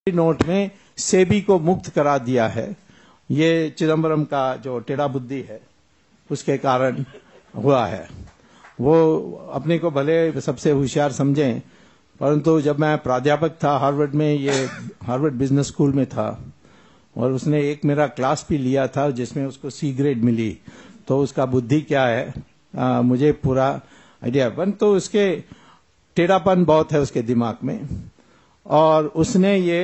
Note में सेबी को मुक्त करा दिया है। ये चिदम्बरम का जो टेढ़ा बुद्धि है उसके कारण हुआ है। वो अपने को भले सबसे होशियार समझें, परंतु जब मैं प्राध्यापक था हार्वर्ड में, ये हार्वर्ड बिजनेस स्कूल में था, और उसने एक मेरा क्लास भी लिया था जिसमें उसको सी ग्रेड मिली, तो उसका बुद्धि क्या है मुझे पूरा आइडिया, परंतु उसके टेढ़ापन बहुत है उसके दिमाग में। और उसने ये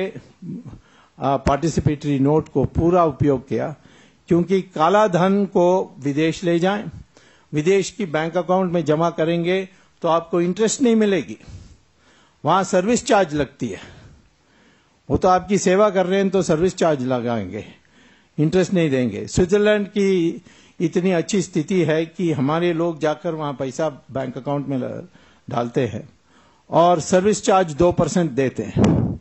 पार्टिसिपेटरी नोट को पूरा उपयोग किया, क्योंकि काला धन को विदेश ले जाएं, विदेश की बैंक अकाउंट में जमा करेंगे तो आपको इंटरेस्ट नहीं मिलेगी, वहां सर्विस चार्ज लगती है। वो तो आपकी सेवा कर रहे हैं तो सर्विस चार्ज लगाएंगे, इंटरेस्ट नहीं देंगे। स्विट्जरलैंड की इतनी अच्छी स्थिति है कि हमारे लोग जाकर वहां पैसा बैंक अकाउंट में डालते हैं और सर्विस चार्ज 2% देते हैं,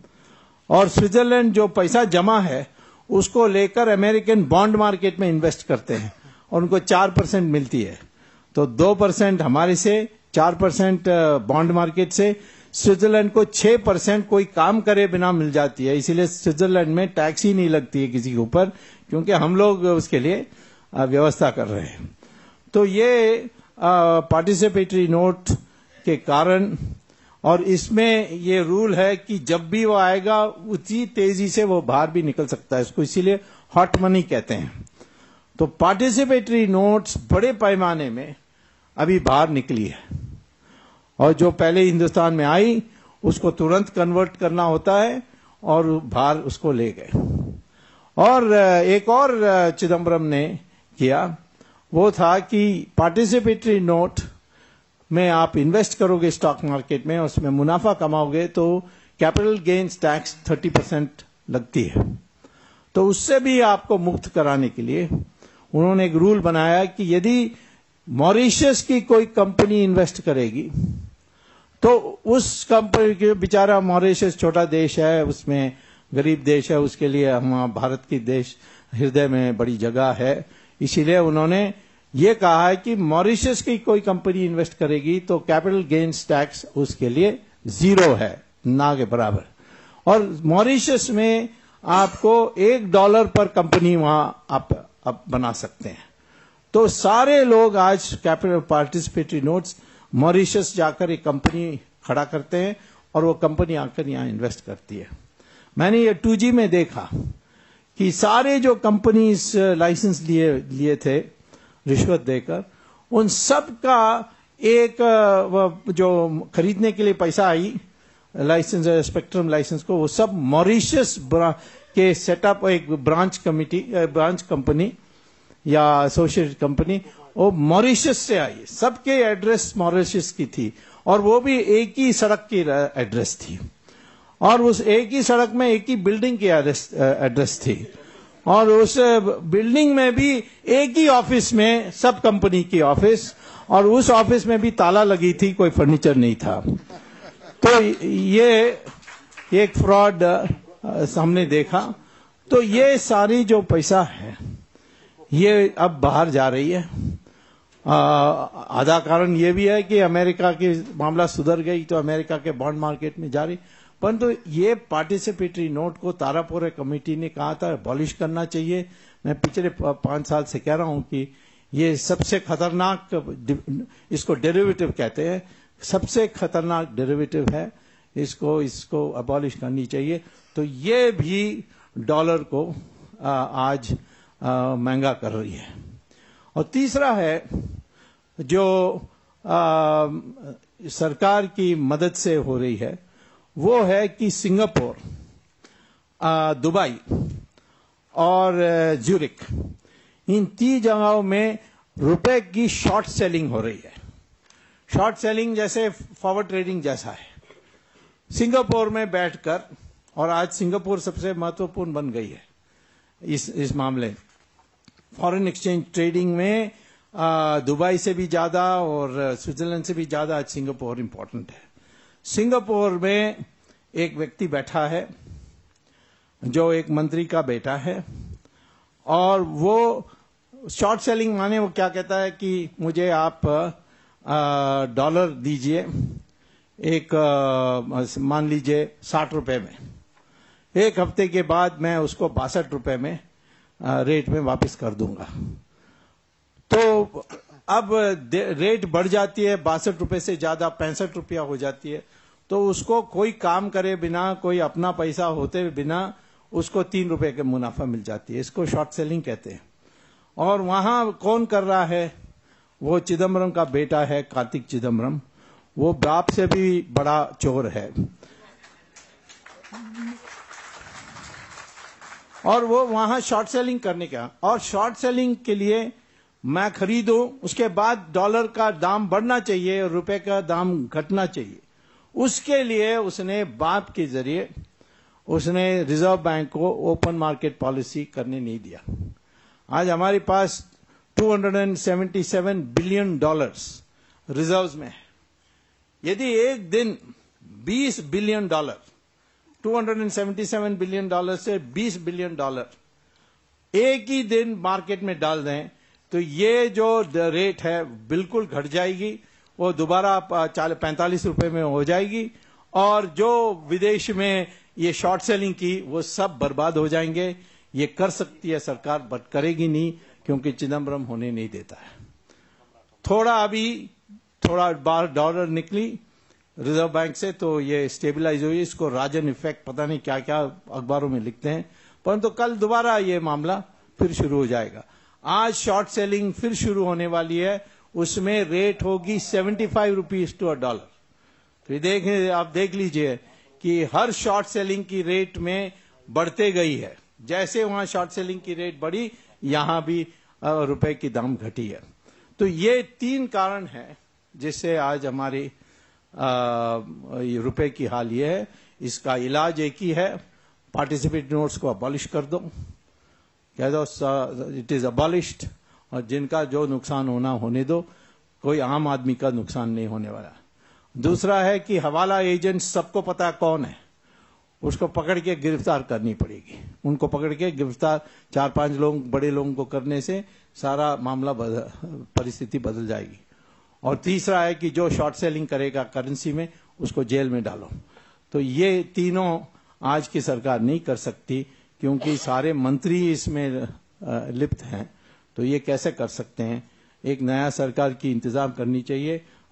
और स्विट्जरलैंड जो पैसा जमा है उसको लेकर अमेरिकन बॉन्ड मार्केट में इन्वेस्ट करते हैं और उनको 4% मिलती है। तो 2% हमारे से, 4% बॉन्ड मार्केट से, स्विट्जरलैंड को 6% कोई काम करे बिना मिल जाती है। इसीलिए स्विट्जरलैंड में टैक्स ही नहीं लगती है किसी के ऊपर, क्योंकि हम लोग उसके लिए व्यवस्था कर रहे हैं। तो ये पार्टिसिपेटरी नोट के कारण, और इसमें ये रूल है कि जब भी वो आएगा उतनी तेजी से वो बाहर भी निकल सकता है, इसको इसीलिए हॉट मनी कहते हैं। तो पार्टिसिपेटरी नोट्स बड़े पैमाने में अभी बाहर निकली है, और जो पहले हिंदुस्तान में आई उसको तुरंत कन्वर्ट करना होता है और बाहर उसको ले गए। और एक और चिदम्बरम ने किया, वो था कि पार्टिसिपेटरी नोट में आप इन्वेस्ट करोगे स्टॉक मार्केट में, उसमें मुनाफा कमाओगे तो कैपिटल गेन्स टैक्स 30% लगती है। तो उससे भी आपको मुक्त कराने के लिए उन्होंने एक रूल बनाया कि यदि मॉरिशस की कोई कंपनी इन्वेस्ट करेगी तो उस कंपनी के, बेचारा मॉरिशस छोटा देश है, उसमें गरीब देश है, उसके लिए हम भारत की देश हृदय में बड़ी जगह है, इसीलिए उन्होंने ये कहा है कि मॉरिशस की कोई कंपनी इन्वेस्ट करेगी तो कैपिटल गेन्स टैक्स उसके लिए 0 है, ना के बराबर। और मॉरिशस में आपको $1 पर कंपनी वहां आप बना सकते हैं। तो सारे लोग आज कैपिटल पार्टिसिपेटरी नोट्स मॉरिशस जाकर एक कंपनी खड़ा करते हैं और वो कंपनी आकर यहां इन्वेस्ट करती है। मैंने ये 2G में देखा कि सारे जो कंपनीज लाइसेंस लिए थे रिश्वत देकर, उन सब का एक जो खरीदने के लिए पैसा आई लाइसेंस, स्पेक्ट्रम लाइसेंस को, वो सब मॉरिशस के सेटअप, एक ब्रांच कंपनी या एसोसिएटेड कंपनी, वो मॉरिशस से आई। सबके एड्रेस मॉरिशस की थी, और वो भी एक ही सड़क की एड्रेस थी, और उस एक ही सड़क में एक ही बिल्डिंग की एड्रेस थी, और उस बिल्डिंग में भी एक ही ऑफिस में सब कंपनी की ऑफिस, और उस ऑफिस में भी ताला लगी थी, कोई फर्नीचर नहीं था। तो ये एक फ्रॉड हमने देखा। तो ये सारी जो पैसा है ये अब बाहर जा रही है। आधा कारण ये भी है कि अमेरिका की मामला सुधर गई तो अमेरिका के बॉन्ड मार्केट में जा रही, परंतु ये पार्टिसिपेटरी नोट को तारापुरे कमेटी ने कहा था अबॉलिश करना चाहिए। मैं पिछले 5 साल से कह रहा हूं कि ये सबसे खतरनाक, इसको डेरिवेटिव कहते हैं, सबसे खतरनाक डेरिवेटिव है, इसको अबॉलिश करनी चाहिए। तो ये भी डॉलर को आज महंगा कर रही है। और तीसरा है जो सरकार की मदद से हो रही है, वो है कि सिंगापुर, दुबई और ज्यूरिक, इन 3 जगहों में रुपए की शॉर्ट सेलिंग हो रही है। शॉर्ट सेलिंग जैसे फॉरवर्ड ट्रेडिंग जैसा है। सिंगापुर में बैठकर, और आज सिंगापुर सबसे महत्वपूर्ण बन गई है इस मामले, फॉरेन एक्सचेंज ट्रेडिंग में दुबई से भी ज्यादा और स्विट्जरलैंड से भी ज्यादा आज सिंगापुर इंपॉर्टेंट है। सिंगापुर में एक व्यक्ति बैठा है जो एक मंत्री का बेटा है, और वो शॉर्ट सेलिंग माने वो क्या कहता है कि मुझे आप डॉलर दीजिए, एक मान लीजिए 60 रुपए में, 1 हफ्ते के बाद मैं उसको 62 रुपए में रेट में वापस कर दूंगा। तो अब रेट बढ़ जाती है, 62 रुपए से ज्यादा 65 रुपया हो जाती है, तो उसको कोई काम करे बिना, कोई अपना पैसा होते बिना उसको 3 रुपए के मुनाफा मिल जाती है। इसको शॉर्ट सेलिंग कहते हैं। और वहां कौन कर रहा है? वो चिदम्बरम का बेटा है, कार्तिक चिदम्बरम। वो बाप से भी बड़ा चोर है। और वो वहां शॉर्ट सेलिंग करने का, और शॉर्ट सेलिंग के लिए मैं खरीदूं, उसके बाद डॉलर का दाम बढ़ना चाहिए और रुपए का दाम घटना चाहिए। उसके लिए उसने बाप के जरिए उसने रिजर्व बैंक को ओपन मार्केट पॉलिसी करने नहीं दिया। आज हमारे पास 277 बिलियन डॉलर्स रिजर्व्स में है। यदि एक दिन 20 बिलियन डॉलर, 277 बिलियन डॉलर से 20 बिलियन डॉलर एक ही दिन मार्केट में डाल दें, तो ये जो रेट है बिल्कुल घट जाएगी, वो दोबारा 45 रुपए में हो जाएगी, और जो विदेश में ये शॉर्ट सेलिंग की वो सब बर्बाद हो जाएंगे। ये कर सकती है सरकार, बट करेगी नहीं, क्योंकि चिदम्बरम होने नहीं देता है। थोड़ा बार डॉलर निकली रिजर्व बैंक से तो ये स्टेबलाइज हुई। इसको राजन इफेक्ट पता नहीं क्या क्या अखबारों में लिखते हैं, परंतु कल दोबारा ये मामला फिर शुरू हो जाएगा। आज शॉर्ट सेलिंग फिर शुरू होने वाली है, उसमें रेट होगी 75 रुपीज टू $1। तो आप देख लीजिए कि हर शॉर्ट सेलिंग की रेट में बढ़ते गई है। जैसे वहां शॉर्ट सेलिंग की रेट बढ़ी, यहां भी रुपए की दाम घटी है। तो ये 3 कारण है जिससे आज हमारी रुपए की हाल ये है। इसका इलाज एक ही है, पार्टिसिपेट नोट्स को अबॉलिश कर दो, कह दो इट इज अबॉलिश्ड, और जिनका जो नुकसान होना होने दो, कोई आम आदमी का नुकसान नहीं होने वाला। दूसरा है कि हवाला एजेंट सबको पता कौन है, उसको पकड़ के गिरफ्तार करनी पड़ेगी। उनको पकड़ के गिरफ्तार 4-5 लोग, बड़े लोगों को करने से सारा मामला परिस्थिति बदल जाएगी। और तीसरा है कि जो शॉर्ट सेलिंग करेगा करेंसी में, उसको जेल में डालो। तो ये तीनों आज की सरकार नहीं कर सकती, क्योंकि सारे मंत्री इसमें लिप्त हैं। तो ये कैसे कर सकते हैं? एक नया सरकार की इंतजाम करनी चाहिए,